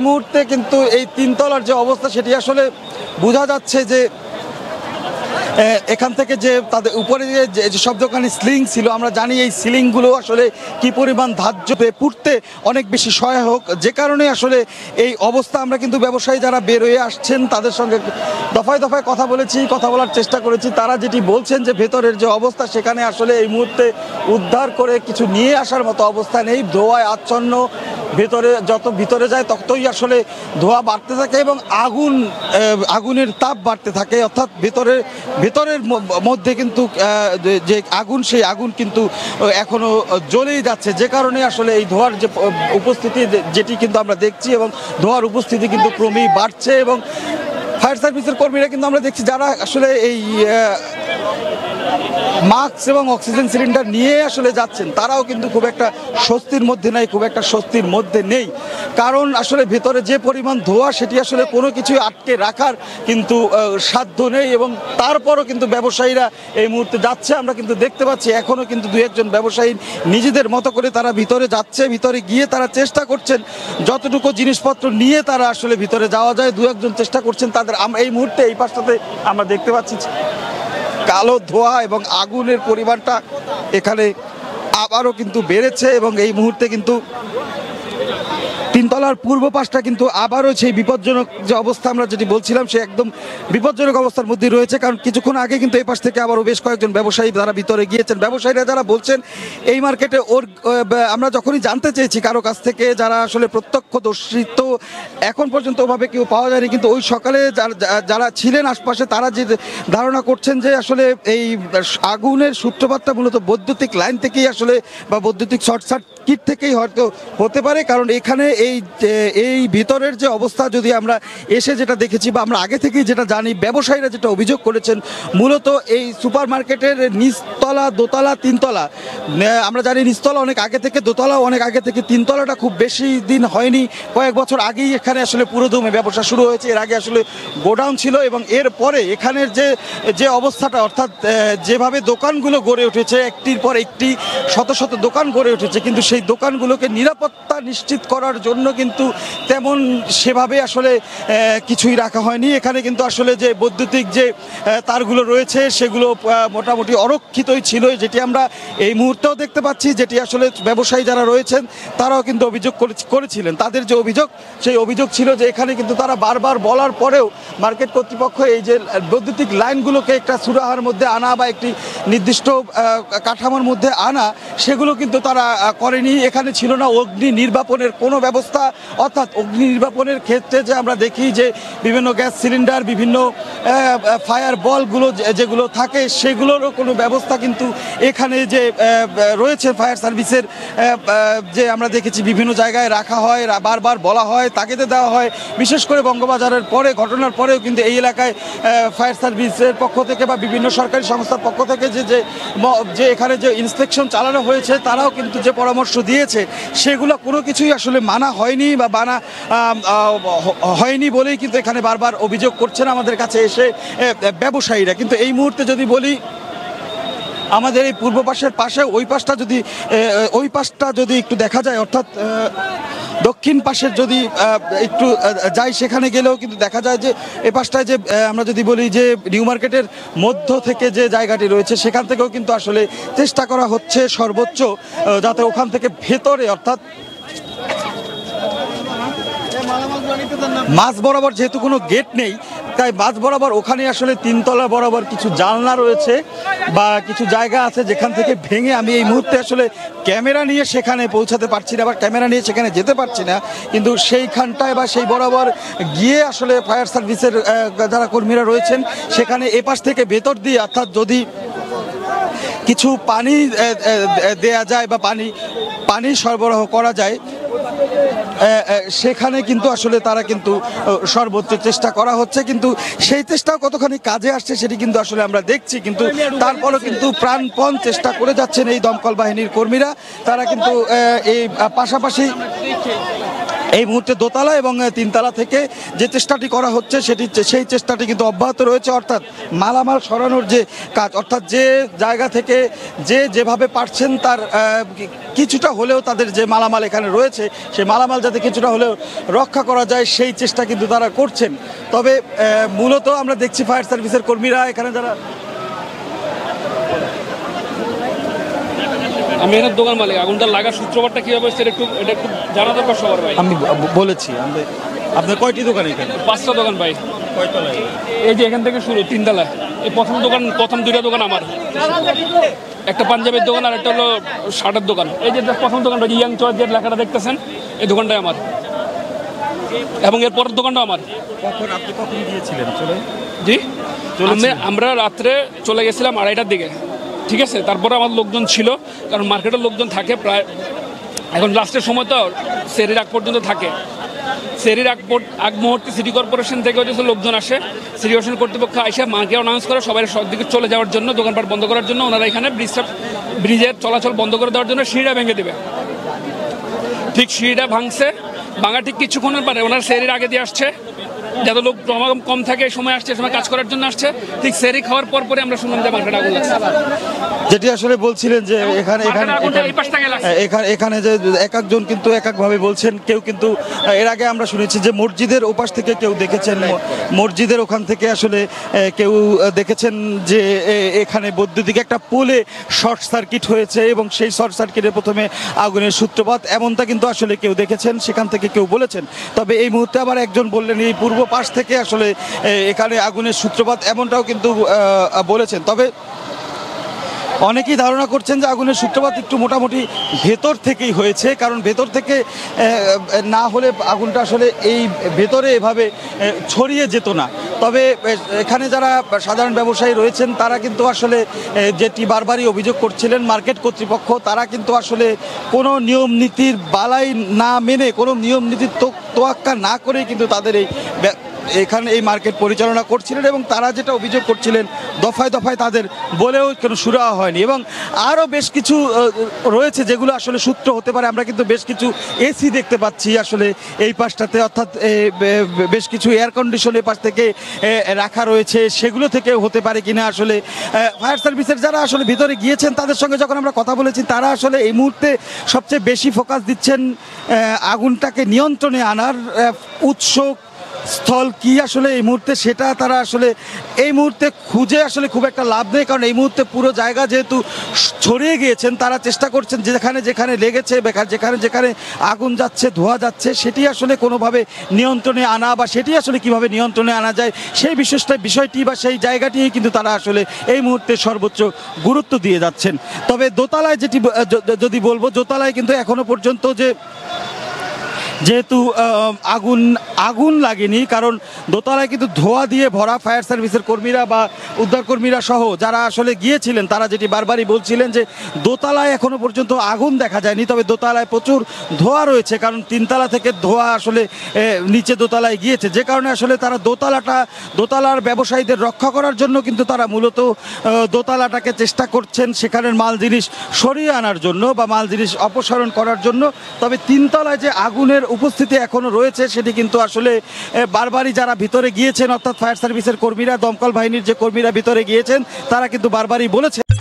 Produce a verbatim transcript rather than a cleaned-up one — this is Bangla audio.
মুহূর্তে কিন্তু এই তিনতলার যে অবস্থা সেটি আসলে বোঝা যাচ্ছে যে এখান থেকে যে তাদের উপরে যে সব দোকানে সিলিং ছিল, আমরা জানি এই সিলিংগুলো আসলে কি পরিমাণ ধার্য পুড়তে অনেক বেশি সহায়ক, যে কারণে আসলে এই অবস্থা। আমরা কিন্তু ব্যবসায়ী যারা বের হয়ে আসছেন তাদের সঙ্গে দফায় দফায় কথা বলেছি, কথা বলার চেষ্টা করেছি। তারা যেটি বলছেন যে ভেতরের যে অবস্থা সেখানে আসলে এই মুহূর্তে উদ্ধার করে কিছু নিয়ে আসার মতো অবস্থা নেই। ধোঁয়ায় আচ্ছন্ন, ভেতরে যত ভিতরে যায় ততই আসলে ধোঁয়া বাড়তে থাকে এবং আগুন আগুনের তাপ বাড়তে থাকে, অর্থাৎ ভেতরে ভেতরের মধ্যে কিন্তু যে আগুন সেই আগুন কিন্তু এখনো জ্বলেই যাচ্ছে, যে কারণে আসলে এই ধোঁয়ার যে উপস্থিতি যেটি কিন্তু আমরা দেখছি এবং ধোঁয়ার উপস্থিতি কিন্তু ক্রমেই বাড়ছে। এবং ফায়ার সার্ভিসের কর্মীরা কিন্তু আমরা দেখছি যারা আসলে এই মাস্ক এবং অক্সিজেন সিলিন্ডার নিয়ে আসলে যাচ্ছেন তারাও কিন্তু খুব একটা স্বস্তির মধ্যে নাই, খুব একটা স্বস্তির মধ্যে নেই। কারণ আসলে ভেতরে যে পরিমাণ ধোঁয়া সেটি আসলে কোনো কিছুই আটকে রাখার কিন্তু সাধ্য নেই। এবং তারপরও কিন্তু ব্যবসায়ীরা এই মুহূর্তে যাচ্ছে, আমরা কিন্তু দেখতে পাচ্ছি এখনও কিন্তু দু একজন ব্যবসায়ী নিজেদের মতো করে তারা ভিতরে যাচ্ছে। ভিতরে গিয়ে তারা চেষ্টা করছেন যতটুকু জিনিসপত্র নিয়ে তারা আসলে ভিতরে যাওয়া যায়, দু একজন চেষ্টা করছেন তাদের। এই মুহূর্তে এই পাশটাতে আমরা দেখতে পাচ্ছি কালো ধোঁয়া এবং আগুনের পরিমাণটা এখানে আবারও কিন্তু বেড়েছে এবং এই মুহূর্তে কিন্তু তিনতলার পূর্ব পাশটা কিন্তু আবারও সেই বিপজ্জনক যে অবস্থা আমরা যেটি বলছিলাম সে একদম বিপজ্জনক অবস্থার মধ্যে রয়েছে। কারণ কিছুক্ষণ আগে কিন্তু এই পাশ থেকে আবারও বেশ কয়েকজন ব্যবসায়ী যারা ভিতরে গিয়েছেন, ব্যবসায়ীরা যারা বলছেন এই মার্কেটে ওর আমরা যখনই জানতে চেয়েছি কারো কাছ থেকে যারা আসলে প্রত্যক্ষদর্শী, তো এখন পর্যন্ত ওভাবে কেউ পাওয়া যায়নি। কিন্তু ওই সকালে যারা ছিলেন আশপাশে তারা যে ধারণা করছেন যে আসলে এই আগুনের সূত্রপাতটা মূলত বৈদ্যুতিক লাইন থেকেই আসলে বা বৈদ্যুতিক শর্ট সার্কিট থেকেই হয়তো হতে পারে। কারণ এখানে এই এই ভিতরের যে অবস্থা যদি আমরা এসে যেটা দেখেছি বা আমরা আগে থেকেই যেটা জানি, ব্যবসায়ীরা যেটা অভিযোগ করেছেন মূলত এই সুপার মার্কেটের নিচতলা, দোতলা, তিনতলা, আমরা জানি নিচতলা অনেক আগে থেকে, দোতলা অনেক আগে থেকে, তিনতলাটা খুব বেশি দিন হয়নি, কয়েক বছর আগেই এখানে আসলে পুরোদমে ব্যবসা শুরু হয়েছে। এর আগে আসলে গোডাউন ছিল এবং এর পরে এখানের যে যে অবস্থাটা, অর্থাৎ যেভাবে দোকানগুলো গড়ে উঠেছে, একটির পর একটি শত শত দোকান গড়ে উঠেছে, কিন্তু সেই দোকানগুলোকে নিরাপত্তা নিশ্চিত করার জন্য কিন্তু তেমন সেভাবে আসলে কিছুই রাখা হয়নি। এখানে কিন্তু আসলে যে বৈদ্যুতিক যে তারগুলো রয়েছে সেগুলো মোটামুটি অরক্ষিতই ছিল, যেটি আমরা এই মুহূর্তেও দেখতে পাচ্ছি, যেটি আসলে ব্যবসায়ী যারা রয়েছেন তারাও কিন্তু অভিযোগ করেছিলেন। তাদের যে অভিযোগ সেই অভিযোগ ছিল যে এখানে কিন্তু তারা বারবার বলার পরেও মার্কেট কর্তৃপক্ষ এই যে বৈদ্যুতিক লাইনগুলোকে একটা সুরাহার মধ্যে আনা বা একটি নির্দিষ্ট কাঠামোর মধ্যে আনা, সেগুলো কিন্তু তারা করেনি। এখানে ছিল না অগ্নি নির্বাপনের কোনো ব্যবস্থা, অর্থাৎ অগ্নি নির্বাপনের ক্ষেত্রে যে আমরা দেখি যে বিভিন্ন গ্যাস সিলিন্ডার, বিভিন্ন ফায়ার বলগুলো যেগুলো থাকে সেগুলোরও কোনো ব্যবস্থা কিন্তু এখানে যে রয়েছে ফায়ার সার্ভিসের, যে আমরা দেখেছি বিভিন্ন জায়গায় রাখা হয়, বারবার বলা হয়, তাগিদে দেওয়া হয়। বিশেষ করে বঙ্গবাজারের পরে ঘটনার পরেও কিন্তু এই এলাকায় ফায়ার সার্ভিসের পক্ষ থেকে বা বিভিন্ন সরকারি সংস্থার পক্ষ থেকে যে যে এখানে যে ইন্সপেকশন চালানো হয়েছে তারাও কিন্তু যে পরামর্শ দিয়েছে সেগুলো কোনো কিছুই আসলে মানা হয়নি বা মানা হয়নি বলেই কিন্তু এখানে বারবার অভিযোগ করছেন আমাদের কাছে এসে ব্যবসায়ীরা। কিন্তু এই মুহূর্তে যদি বলি আমাদের এই পূর্ব পাশের পাশে ওই পাশটা যদি ওই পাশটা যদি একটু দেখা যায়, অর্থাৎ দক্ষিণ পাশের যদি একটু যাই সেখানে গেলেও কিন্তু দেখা যায় যে এ পাশটায় যে আমরা যদি বলি যে নিউ মার্কেটের মধ্য থেকে যে জায়গাটি রয়েছে সেখান থেকেও কিন্তু আসলে চেষ্টা করা হচ্ছে সর্বোচ্চ যাতে ওখান থেকে ভেতরে, অর্থাৎ মাঝ বরাবর যেহেতু কোনো গেট নেই তাই মাঝ বরাবর ওখানে আসলে তিনতলা বরাবর কিছু জানলা রয়েছে বা কিছু জায়গা আছে যেখান থেকে ভেঙে, আমি এই মুহূর্তে আসলে ক্যামেরা নিয়ে সেখানে পৌঁছাতে পারছি না বা ক্যামেরা নিয়ে সেখানে যেতে পারছি না, কিন্তু সেইখানটায় বা সেই বরাবর গিয়ে আসলে ফায়ার সার্ভিসের যারা কর্মীরা রয়েছেন সেখানে এপাশ থেকে ভেতর দিয়ে, অর্থাৎ যদি কিছু পানি দেয়া যায় বা পানি পানি সরবরাহ করা যায় সেখানে কিন্তু আসলে তারা কিন্তু সর্বোচ্চ চেষ্টা করা হচ্ছে, কিন্তু সেই চেষ্টাও কতখানি কাজে আসছে সেটি কিন্তু আসলে আমরা দেখছি। কিন্তু তারপরও কিন্তু প্রাণপণ চেষ্টা করে যাচ্ছেন এই দমকল বাহিনীর কর্মীরা। তারা কিন্তু এই পাশাপাশি এই মুহূর্তে দোতলা এবং তিনতলা থেকে যে চেষ্টাটি করা হচ্ছে সেটি সেই চেষ্টাটি কিন্তু অব্যাহত রয়েছে, অর্থাৎ মালামাল সরানোর যে কাজ, অর্থাৎ যে জায়গা থেকে যে যেভাবে পারছেন তার কিছুটা হলেও তাদের যে মালামাল এখানে রয়েছে সেই মালামাল যাতে কিছুটা হলেও রক্ষা করা যায় সেই চেষ্টা কিন্তু তারা করছেন। তবে মূলত আমরা দেখছি ফায়ার সার্ভিসের কর্মীরা এখানে যারা, আমি এর দোকান মালিক, আগুনটা লাগার সূত্রপাতটা কিভাবে সেটা একটু এটা একটু জানা দরকার সবার ভাই। আমি বলেছি আপনার কয়টি দোকান এখানে? পাঁচটা দোকান ভাই। কয়তলায়? এই যে এখান থেকে শুরু তিনতলায়। এই প্রথম দোকান প্রথম দুইটা দোকান আমার, একটা পাঞ্জাবের দোকান আর একটা হলো শার্টের দোকান। এই যে প্রথম দোকানটা ইয়াং চয়েস যে লেখাটা দেখতেছেন এই দোকানটাই আমার, এবং এর পরের দোকানটা আমার। কখন আপনি কখন গিয়েছিলেন? চলে জি আমরা রাত্রে চলে গেছিলাম আড়াইটার দিকে, ঠিক আছে। তারপরে আমার লোকজন ছিল, কারণ মার্কেটের লোকজন থাকে প্রায়, এখন লাস্টের সময় তো সেরির আগ পর্যন্ত থাকে। সেরির আগ আগ মুহূর্তে সিটি কর্পোরেশন থেকে হচ্ছে লোকজন আসে, সিটি কর্পোরেশন কর্তৃপক্ষ এসে মার্কেট অ্যানাউন্স করে সবাই সব দিকে চলে যাওয়ার জন্য, দোকানপাট বন্ধ করার জন্য। ওনারা এখানে ব্রিজটা ব্রিজের চলাচল বন্ধ করে দেওয়ার জন্য সিঁড়িটা ভেঙে দেবে। ঠিক সিঁড়িটা ভাঙছে, ভাঙা ঠিক কিছুক্ষণের পরে ওনারা সেরির আগে দিয়ে আসছে, যাতে লোক সমাগম কম থাকে সময় আসছে, সময় কাজ করার জন্য আসছে। ঠিক সেরি খাওয়ার পর পরে আমরা শুনলাম যে মার্কেটে আগুন লাগছে। যেটি আসলে বলছিলেন যে এখানে এখানে এখানে এখানে যে এক একজন কিন্তু এক একভাবে বলছেন। কেউ কিন্তু এর আগে আমরা শুনেছি যে মসজিদের ওপাশ থেকে কেউ দেখেছেন, মসজিদের ওখান থেকে আসলে কেউ দেখেছেন যে এখানে বৈদ্যুতিক একটা পোলে শর্ট সার্কিট হয়েছে এবং সেই শর্ট সার্কিটে প্রথমে আগুনের সূত্রপাত এমনটা কিন্তু আসলে কেউ দেখেছেন, সেখান থেকে কেউ বলেছেন। তবে এই মুহূর্তে আবার একজন বললেন এই পূর্ব পাশ থেকে আসলে এখানে আগুনের সূত্রপাত এমনটাও কিন্তু বলেছেন। তবে অনেকেই ধারণা করছেন যে আগুনের সূত্রপাত একটু মোটামুটি ভেতর থেকেই হয়েছে, কারণ ভেতর থেকে না হলে আগুনটা আসলে এই ভেতরে এভাবে ছড়িয়ে যেত না। তবে এখানে যারা সাধারণ ব্যবসায়ী রয়েছেন তারা কিন্তু আসলে যেটি বারবারই অভিযোগ করছিলেন মার্কেট কর্তৃপক্ষ, তারা কিন্তু আসলে কোনো নিয়ম নীতির বালাই না মেনে, কোনো নিয়ম নীতির তোয়াক্কা না করেই কিন্তু তাদের এই এখানে এই মার্কেট পরিচালনা করছিলেন এবং তারা যেটা অভিযোগ করছিলেন দফায় দফায় তাদের বলেও কোনো সুরাহা হয়নি। এবং আরও বেশ কিছু রয়েছে যেগুলো আসলে সূত্র হতে পারে। আমরা কিন্তু বেশ কিছু এসি দেখতে পাচ্ছি আসলে এই পাশটাতে, অর্থাৎ বেশ কিছু এয়ার কন্ডিশন এই পাশ থেকে রাখা রয়েছে, সেগুলো থেকে হতে পারে কিনা। আসলে ফায়ার সার্ভিসের যারা আসলে ভিতরে গিয়েছেন তাদের সঙ্গে যখন আমরা কথা বলেছি তারা আসলে এই মুহূর্তে সবচেয়ে বেশি ফোকাস দিচ্ছেন আগুনটাকে নিয়ন্ত্রণে আনার উৎস স্থল কি আসলে এই মুহূর্তে সেটা তারা আসলে এই মুহূর্তে খুঁজে আসলে খুব একটা লাভ নেই, কারণ এই মুহূর্তে পুরো জায়গা যেহেতু ছড়িয়ে গিয়েছেন তারা চেষ্টা করছেন যেখানে যেখানে লেগেছে, যেখানে যেখানে আগুন যাচ্ছে, ধোঁয়া যাচ্ছে, সেটি আসলে কোনোভাবে নিয়ন্ত্রণে আনা বা সেটি আসলে কিভাবে নিয়ন্ত্রণে আনা যায় সেই বিশেষটা বিষয়টি বা সেই জায়গাটিই কিন্তু তারা আসলে এই মুহূর্তে সর্বোচ্চ গুরুত্ব দিয়ে যাচ্ছেন। তবে দোতলায় যেটি যদি বলবো, দোতলায় কিন্তু এখনো পর্যন্ত যে যেহেতু আগুন আগুন লাগেনি, কারণ দোতলায় কিন্তু ধোঁয়া দিয়ে ভরা। ফায়ার সার্ভিসের কর্মীরা বা উদ্ধার কর্মীরা সহ যারা আসলে গিয়েছিলেন তারা যেটি বারবারই বলছিলেন যে দোতলায় এখনো পর্যন্ত আগুন দেখা যায়নি, তবে দোতলায় প্রচুর ধোঁয়া রয়েছে, কারণ তিনতলা থেকে ধোঁয়া আসলে নিচে দোতলায় গিয়েছে, যে কারণে আসলে তারা দোতলাটা দোতলার ব্যবসায়ীদের রক্ষা করার জন্য কিন্তু তারা মূলত দোতলাটাকে চেষ্টা করছেন সেখানের মাল জিনিস সরিয়ে আনার জন্য বা মাল জিনিস অপসারণ করার জন্য। তবে তিনতলায় যে আগুনের উপস্থিতি এখনো রয়েছে সেটি কিন্তু আসলে বারবারই যারা ভিতরে গিয়েছেন, অর্থাৎ ফায়ার সার্ভিসের কর্মীরা, দমকল বাহিনীর যে কর্মীরা ভিতরে গিয়েছেন তারা কিন্তু বারবারই বলেছেন।